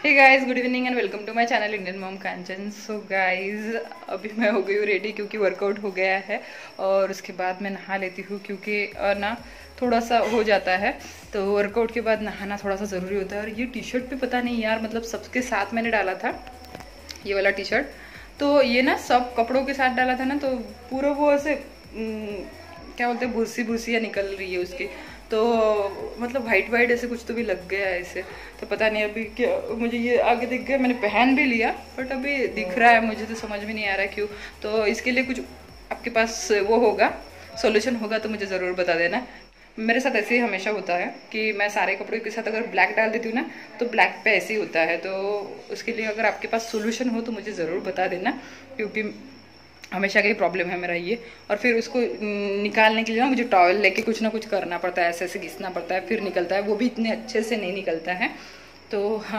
Hey guys, good evening and welcome to my channel Indian mom Kanchan. So guys, अभी मैं हो गई हूँ रेडी क्योंकि वर्कआउट हो गया है और उसके बाद मैं नहा लेती हूँ क्योंकि ना थोड़ा सा हो जाता है। तो वर्कआउट के बाद नहाना थोड़ा सा ज़रूरी होता है। और ये टी शर्ट भी पता नहीं यार, मतलब सबके साथ मैंने डाला था ये वाला टी शर्ट। तो ये ना सब कपड़ों के साथ डाला था ना, तो पूरा वो ऐसे क्या बोलते हैं, भूसी भूसियाँ निकल रही है उसकी। तो मतलब वाइट वाइट ऐसे कुछ तो भी लग गया है ऐसे। तो पता नहीं अभी क्या, मुझे ये आगे दिख गया, मैंने पहन भी लिया बट अभी दिख रहा है, मुझे तो समझ में नहीं आ रहा क्यों। तो इसके लिए कुछ आपके पास वो होगा, सॉल्यूशन होगा तो मुझे ज़रूर बता देना। मेरे साथ ऐसे ही हमेशा होता है कि मैं सारे कपड़ों के साथ अगर ब्लैक डाल देती हूँ ना, तो ब्लैक पे ऐसे ही होता है। तो उसके लिए अगर आपके पास सोल्यूशन हो तो मुझे ज़रूर बता देना, क्योंकि हमेशा का ही प्रॉब्लम है मेरा ये। और फिर उसको निकालने के लिए ना मुझे टॉवल लेके कुछ ना कुछ करना पड़ता है, ऐसे ऐसे घिसना पड़ता है, फिर निकलता है। वो भी इतने अच्छे से नहीं निकलता है। तो हाँ,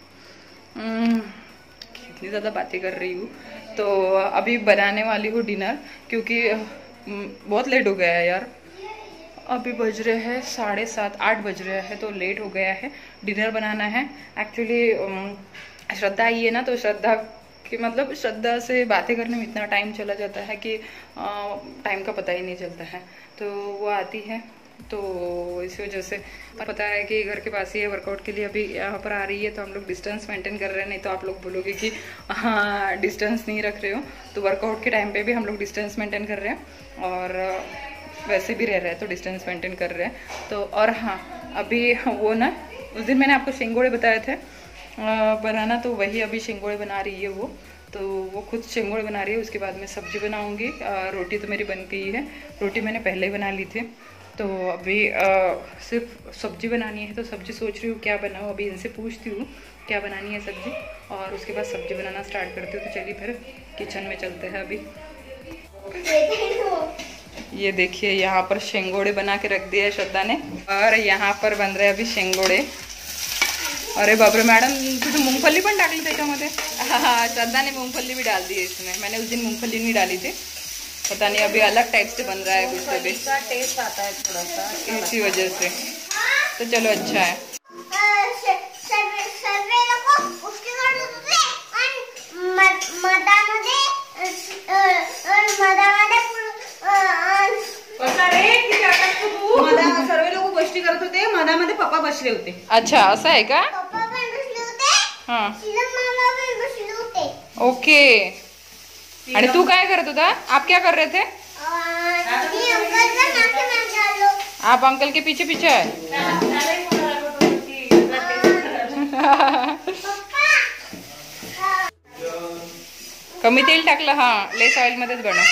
इतनी ज़्यादा बातें कर रही हूँ। तो अभी बनाने वाली हूँ डिनर, क्योंकि बहुत लेट हो गया है यार। अभी बज रहे हैं 7:30 8 बज रहे हैं, तो लेट हो गया है। डिनर बनाना है एक्चुअली। श्रद्धा आई है ना, तो श्रद्धा कि मतलब श्रद्धा से बातें करने में इतना टाइम चला जाता है कि टाइम का पता ही नहीं चलता है। तो वो आती है, तो इस वजह से पता है कि घर के पास ही है, वर्कआउट के लिए अभी यहाँ पर आ रही है। तो हम लोग डिस्टेंस मेंटेन कर रहे हैं, नहीं तो आप लोग बोलोगे कि हाँ डिस्टेंस नहीं रख रहे हो। तो वर्कआउट के टाइम पे भी हम लोग डिस्टेंस मेंटेन कर रहे हैं और वैसे भी रह रहे हैं तो डिस्टेंस मेंटेन कर रहे हैं। तो और हाँ, अभी वो ना उस दिन मैंने आपको शेंगोड़े बताए थे बनाना, तो वही अभी शेंगोड़े बना रही है वो। तो वो खुद शेंगोड़े बना रही है, उसके बाद मैं सब्जी बनाऊंगी। रोटी तो मेरी बन गई है, रोटी मैंने पहले ही बना ली थी। तो अभी सिर्फ सब्जी बनानी है। तो सब्जी सोच रही हूँ क्या बनाऊँ, अभी इनसे पूछती हूँ क्या बनानी है सब्जी, और उसके बाद सब्जी बनाना स्टार्ट करती हूँ। तो चलिए फिर किचन में चलते हैं अभी। ये देखिए, यहाँ पर शेंगोड़े बना के रख दिए है श्रद्धा ने, और यहाँ पर बन रहे अभी शेंगोड़े। अरे बापरे मॅडम, तुझे मूंगफली पण टाकली त्याच्यामध्ये? हाँ, श्रद्धा ने मूंगफली भी डाल दी है इसमें। मैंने उस दिन मूंगफली नहीं डाली थी, पता नहीं अभी अलग टाइप से बन रहा है कुछ तो भी, टेस्ट आता है थोड़ा सा इसी वजह से। तो चलो अच्छा है। सर्व लोक गोष्टी करत होते, मधामध्ये पप्पा बसले होते। अच्छा, असं आहे का? हाँ ओके। आणि तू काय करत होता? आप क्या कर रहे थे? आप अंकल के पीछे पीछे है? कमी तेल टाकलं, हाँ लेस ऑइल मध्येच बनव।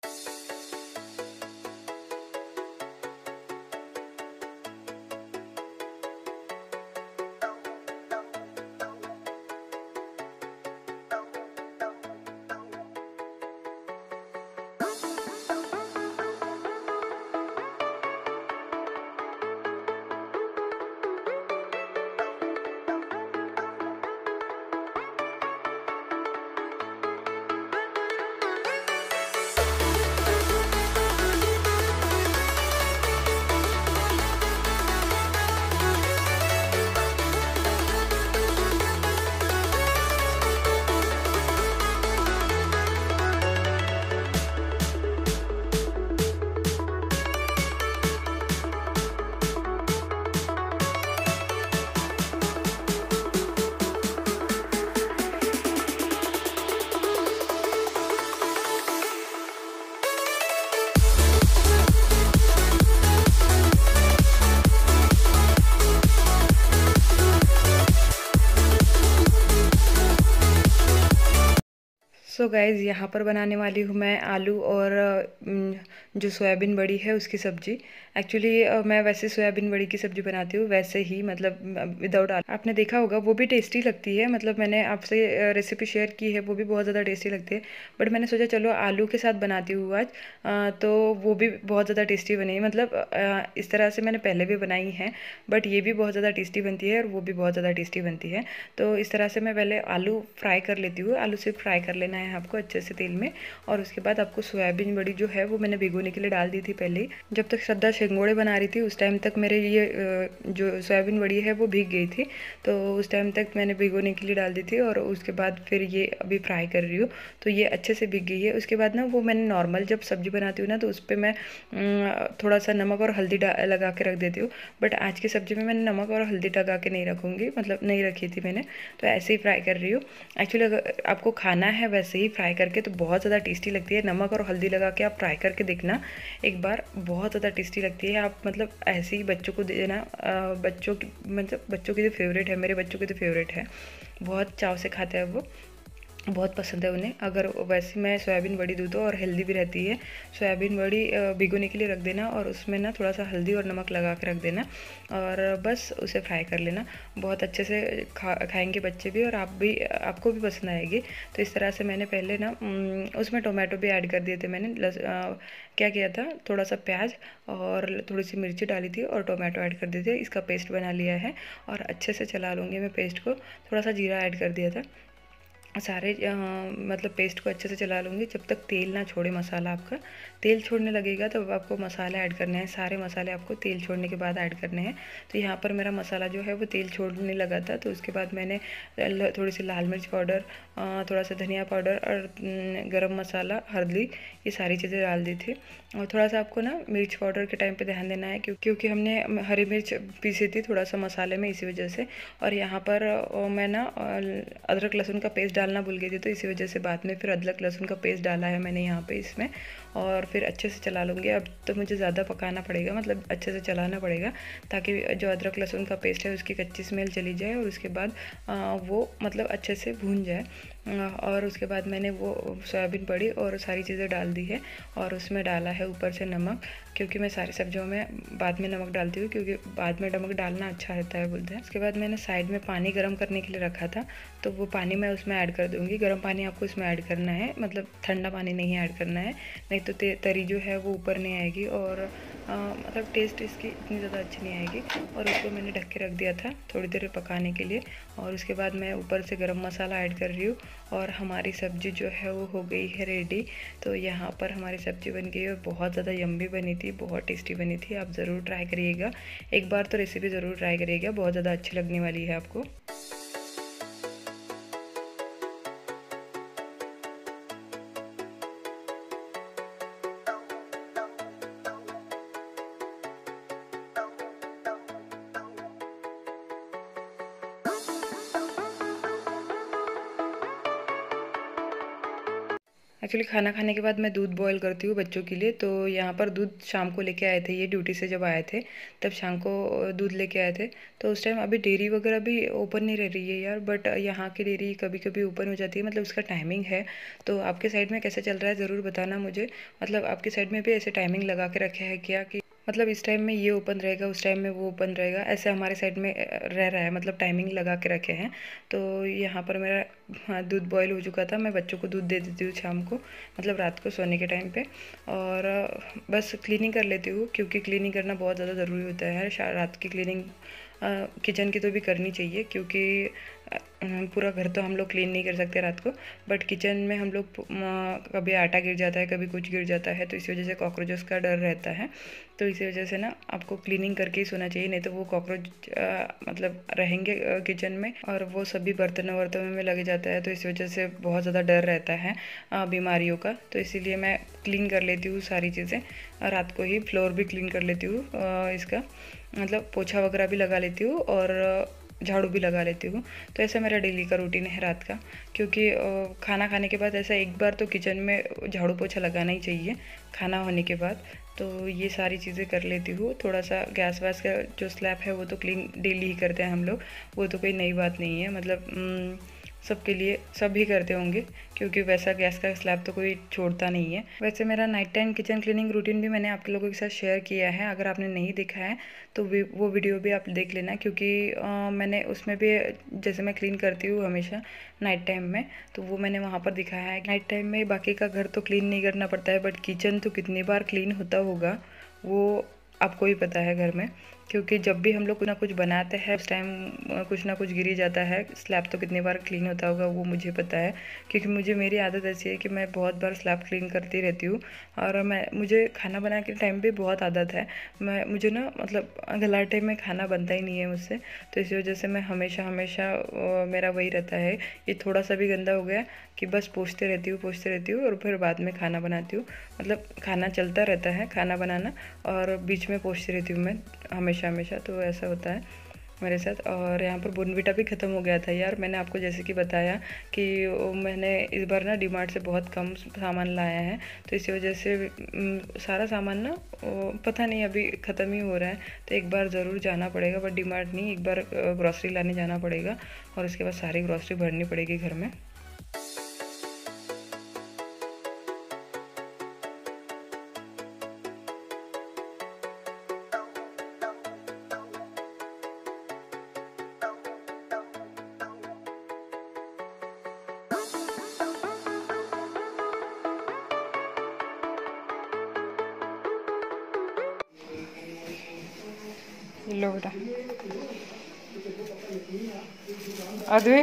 सो गाइज़, यहाँ पर बनाने वाली हूँ मैं आलू और जो सोयाबीन बड़ी है उसकी सब्ज़ी। एक्चुअली मैं वैसे सोयाबीन बड़ी की सब्ज़ी बनाती हूँ, वैसे ही मतलब विदाउट आलू। आपने देखा होगा, वो भी टेस्टी लगती है। मतलब मैंने आपसे रेसिपी शेयर की है, वो भी बहुत ज़्यादा टेस्टी लगती है। बट मैंने सोचा चलो आलू के साथ बनाती हूँ आज, तो वो भी बहुत ज़्यादा टेस्टी बनी। मतलब इस तरह से मैंने पहले भी बनाई है, बट ये भी बहुत ज़्यादा टेस्टी बनती है और वो भी बहुत ज़्यादा टेस्टी बनती है। तो इस तरह से मैं पहले आलू फ्राई कर लेती हूँ। आलू सिर्फ फ्राई कर लेना है है आपको अच्छे से तेल में। और उसके बाद आपको सोयाबीन बड़ी जो है वो मैंने भिगोने के लिए डाल दी थी पहले ही। जब तक श्रद्धा शेंगोड़े बना रही थी उस टाइम तक मेरे ये जो सोयाबीन बड़ी है वो भीग गई थी, तो उस टाइम तक मैंने भिगोने के लिए डाल दी थी। और उसके बाद फिर ये अभी फ्राई कर रही हूँ, तो ये अच्छे से भीग गई है। उसके बाद ना वो मैंने नॉर्मल जब सब्जी बनाती हूँ ना तो उस पर मैं थोड़ा सा नमक और हल्दी लगा के रख देती हूँ, बट आज की सब्ज़ी में मैंने नमक और हल्दी लगा के नहीं रखूँगी, मतलब नहीं रखी थी मैंने, तो ऐसे ही फ्राई कर रही हूँ। एक्चुअली अगर आपको खाना है वैसे ही फ्राई करके तो बहुत ज़्यादा टेस्टी लगती है। नमक और हल्दी लगा के आप फ्राई करके देखना एक बार, बहुत ज़्यादा टेस्टी लगती है। आप मतलब ऐसे ही बच्चों को देना, बच्चों की मतलब बच्चों की तो फेवरेट है, मेरे बच्चों की तो फेवरेट है, बहुत चाव से खाते हैं वो, बहुत पसंद है उन्हें। अगर वैसे मैं सोयाबीन बड़ी दूँ तो, और हेल्दी भी रहती है। सोयाबीन बड़ी भिगोने के लिए रख देना और उसमें ना थोड़ा सा हल्दी और नमक लगा के रख देना और बस उसे फ्राई कर लेना। बहुत अच्छे से खाएंगे बच्चे भी और आप भी, आपको भी पसंद आएगी। तो इस तरह से मैंने पहले ना उसमें टोमेटो भी ऐड कर दिए थे मैंने। क्या किया था, थोड़ा सा प्याज और थोड़ी सी मिर्ची डाली थी और टोमेटो ऐड कर दिए थे, इसका पेस्ट बना लिया है और अच्छे से चला लूँगी मैं पेस्ट को। थोड़ा सा जीरा ऐड कर दिया था, सारे मतलब पेस्ट को अच्छे से चला लूँगी जब तक तेल ना छोड़े मसाला आपका। तेल छोड़ने लगेगा तब आपको मसाला ऐड करने हैं, सारे मसाले आपको तेल छोड़ने के बाद ऐड करने हैं। तो यहाँ पर मेरा मसाला जो है वो तेल छोड़ने लगा था, तो उसके बाद मैंने थोड़ी सी लाल मिर्च पाउडर, थोड़ा सा धनिया पाउडर और गरम मसाला, हल्दी, ये सारी चीज़ें डाल दी थी। और थोड़ा सा आपको ना मिर्च पाउडर के टाइम पे ध्यान देना है क्योंकि हमने हरी मिर्च पीसी थी थोड़ा सा मसाले में, इसी वजह से। और यहाँ पर मैं ना अदरक लहसुन का पेस्ट डालना भूल गई थी, तो इसी वजह से बाद में फिर अदरक लहसुन का पेस्ट डाला है मैंने यहाँ पे इसमें। और फिर अच्छे से चला लूँगी। अब तो मुझे ज़्यादा पकाना पड़ेगा, मतलब अच्छे से चलाना पड़ेगा ताकि जो अदरक लहसुन का पेस्ट है उसकी कच्ची स्मेल चली जाए और उसके बाद वो मतलब अच्छे से भून जाए। और उसके बाद मैंने वो सोयाबीन बड़ी और सारी चीज़ें डाल दी है और उसमें डाला है ऊपर से नमक, क्योंकि मैं सारी सब्जियों में बाद में नमक डालती हूँ, क्योंकि बाद में नमक डालना अच्छा रहता है बोलते हैं। उसके बाद मैंने साइड में पानी गर्म करने के लिए रखा था, तो वो पानी मैं उसमें ऐड कर दूँगी। गर्म पानी आपको इसमें ऐड करना है, मतलब ठंडा पानी नहीं ऐड करना है, नहीं तो तरी जो है वो ऊपर नहीं आएगी और मतलब टेस्ट इसकी इतनी ज़्यादा अच्छी नहीं आएगी। और उसको मैंने ढक के रख दिया था थोड़ी देर पकाने के लिए। और उसके बाद मैं ऊपर से गरम मसाला ऐड कर रही हूँ और हमारी सब्ज़ी जो है वो हो गई है रेडी। तो यहाँ पर हमारी सब्ज़ी बन गई और बहुत ज़्यादा यम्मी बनी थी, बहुत टेस्टी बनी थी। आप ज़रूर ट्राई करिएगा, एक बार तो रेसिपी ज़रूर ट्राई करिएगा, बहुत ज़्यादा अच्छी लगने वाली है आपको। एक्चुअली खाना खाने के बाद मैं दूध बॉईल करती हूँ बच्चों के लिए, तो यहाँ पर दूध शाम को लेके आए थे, ये ड्यूटी से जब आए थे तब शाम को दूध लेके आए थे। तो उस टाइम अभी डेयरी वगैरह भी ओपन नहीं रह रही है यार, बट यहाँ की डेयरी कभी कभी ओपन हो जाती है, मतलब उसका टाइमिंग है। तो आपके साइड में कैसे चल रहा है ज़रूर बताना मुझे, मतलब आपकी साइड में भी ऐसे टाइमिंग लगा के रखे हैं क्या कि मतलब इस टाइम में ये ओपन रहेगा, उस टाइम में वो ओपन रहेगा, ऐसे हमारे साइड में रह रहा है, मतलब टाइमिंग लगा के रखे हैं। तो यहाँ पर मेरा दूध बॉईल हो चुका था, मैं बच्चों को दूध दे देती हूँ शाम को, मतलब रात को सोने के टाइम पे। और बस क्लीनिंग कर लेती हूँ, क्योंकि क्लीनिंग करना बहुत ज़्यादा ज़रूरी होता है। रात की क्लीनिंग किचन की तो भी करनी चाहिए, क्योंकि पूरा घर तो हम लोग क्लीन नहीं कर सकते रात को, बट किचन में हम लोग कभी आटा गिर जाता है, कभी कुछ गिर जाता है, तो इसी वजह से कॉकरोचेस का डर रहता है। तो इसी वजह से ना आपको क्लीनिंग करके ही सोना चाहिए, नहीं तो वो कॉकरोच मतलब रहेंगे किचन में और वो सभी बर्तनों वर्तनों में लगे जाता है, तो इस वजह से बहुत ज़्यादा डर रहता है बीमारियों का। तो इसीलिए मैं क्लीन कर लेती हूँ सारी चीज़ें रात को ही, फ्लोर भी क्लीन कर लेती हूँ, इसका मतलब पोछा वगैरह भी लगा लेती हूँ और झाड़ू भी लगा लेती हूँ। तो ऐसा मेरा डेली का रूटीन है रात का, क्योंकि खाना खाने के बाद ऐसा एक बार तो किचन में झाड़ू पोछा लगाना ही चाहिए खाना होने के बाद। तो ये सारी चीज़ें कर लेती हूँ। थोड़ा सा गैस वैस का जो स्लैब है वो तो क्लीन डेली ही करते हैं हम लोग, वो तो कोई नई बात नहीं है, मतलब सबके लिए सभी करते होंगे, क्योंकि वैसा गैस का स्लैब तो कोई छोड़ता नहीं है। वैसे मेरा night time kitchen cleaning routine भी मैंने आप लोगों के साथ शेयर किया है, अगर आपने नहीं देखा है तो वो वीडियो भी आप देख लेना, क्योंकि मैंने उसमें भी जैसे मैं क्लीन करती हूँ हमेशा नाइट टाइम में, तो वो मैंने वहाँ पर दिखाया है। नाइट टाइम में बाकी का घर तो क्लीन नहीं करना पड़ता है, बट किचन तो कितनी बार क्लीन होता होगा वो आपको ही पता है घर में, क्योंकि जब भी हम लोग कुछ ना कुछ बनाते हैं उस टाइम कुछ ना कुछ गिर ही जाता है। स्लैब तो कितनी बार क्लीन होता होगा वो मुझे पता है, क्योंकि मेरी आदत ऐसी है कि मैं बहुत बार स्लैब क्लीन करती रहती हूँ। और मुझे खाना बनाने के टाइम भी बहुत आदत है। मुझे ना मतलब गलाटे में खाना बनता ही नहीं है मुझसे, तो इसी वजह से मैं हमेशा मेरा वही रहता है। ये थोड़ा सा भी गंदा हो गया कि बस पोंछते रहती हूँ और फिर बाद में खाना बनाती हूँ। मतलब खाना चलता रहता है, खाना बनाना, और बीच में पोंछती रहती हूँ मैं हमेशा, तो ऐसा होता है मेरे साथ। और यहाँ पर बोर्नविटा भी ख़त्म हो गया था यार। मैंने आपको जैसे कि बताया कि मैंने इस बार ना डीमार्ट से बहुत कम सामान लाया है, तो इसी वजह से सारा सामान ना पता नहीं अभी ख़त्म ही हो रहा है। तो एक बार ज़रूर जाना पड़ेगा, बट डीमार्ट नहीं, एक बार ग्रॉसरी लाने जाना पड़ेगा और उसके बाद सारी ग्रॉसरी भरनी पड़ेगी घर में। लो बेटा अद्वै,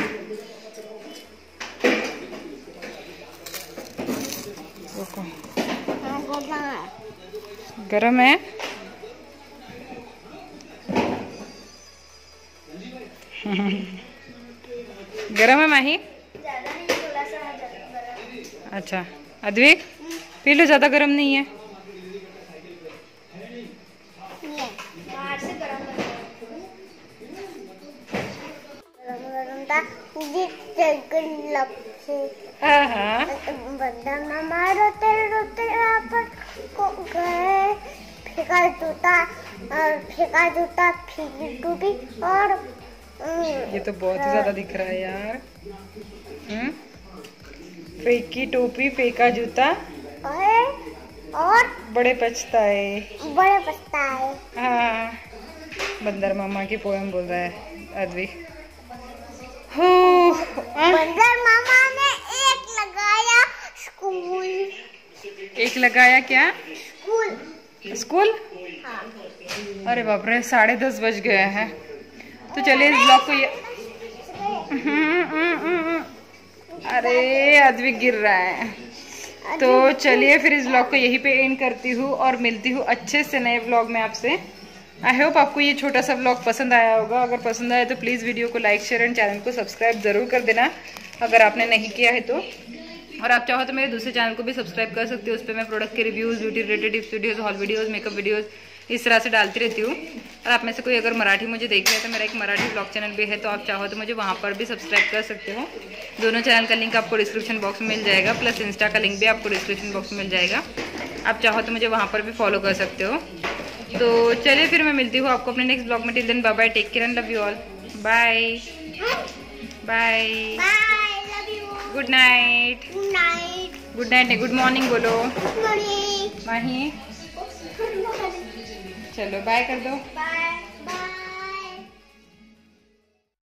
गरम है। गरम है माही। अच्छा अद्वै पी लो, ज़्यादा गरम नहीं है। और ये तो बहुत ही ज्यादा दिख रहा है यार। फेंकी टोपी फेंका जूता और बड़े पछताए। हाँ, बंदर मामा की पोएम बोल रहा है अद्वै। बंदर मामा ने एक लगाया क्या? स्कूल? हाँ। अरे बाप रे, 10:30 बज गए हैं। तो चलिए इस ब्लॉग को ये अरे अद्वै गिर रहा है। तो चलिए फिर इस ब्लॉग को यहीं पे एंड करती हूँ और मिलती हूँ अच्छे से नए ब्लॉग में आपसे। आई होप आपको ये छोटा सा ब्लॉग पसंद आया होगा। अगर पसंद आया तो प्लीज़ वीडियो को लाइक शेयर एंड चैनल को सब्सक्राइब ज़रूर कर देना अगर आपने नहीं किया है तो। और आप चाहो तो मेरे दूसरे चैनल को भी सब्सक्राइब कर सकते हो। उस पर मैं प्रोडक्ट के reviews, beauty related tips videos, haul videos, makeup videos इस तरह से डालती रहती हूँ। और आप में से कोई अगर मराठी मुझे देख रहे हैं तो मेरा एक मराठी ब्लॉग चैनल भी है, तो आप चाहो तो मुझे वहाँ पर भी सब्सक्राइब कर सकते हो। दोनों चैनल का लिंक आपको डिस्क्रिप्शन बॉक्स में मिल जाएगा, प्लस इंस्टा का लिंक भी आपको डिस्क्रिप्शन बॉक्स में मिल जाएगा। आप चाहो तो मुझे वहाँ पर भी फॉलो कर सकते हो। तो चलिए फिर मैं मिलती हूँ आपको अपने नेक्स्ट ब्लॉग में। Till then bye bye, take care and love you all. Bye bye, good night. Good night नहीं, गुड मॉर्निंग बोलो माही। चलो बाय कर दो।